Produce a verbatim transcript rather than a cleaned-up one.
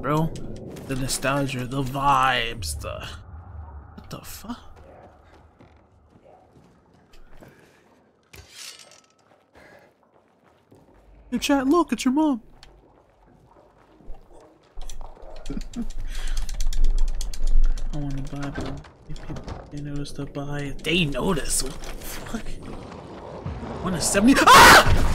bro. The nostalgia, the vibes, the... What the fuck? Hey chat, look, it's your mom. I want to buy, but these people, they notice to buy. They notice. What the fuck? one to seventy. Ah!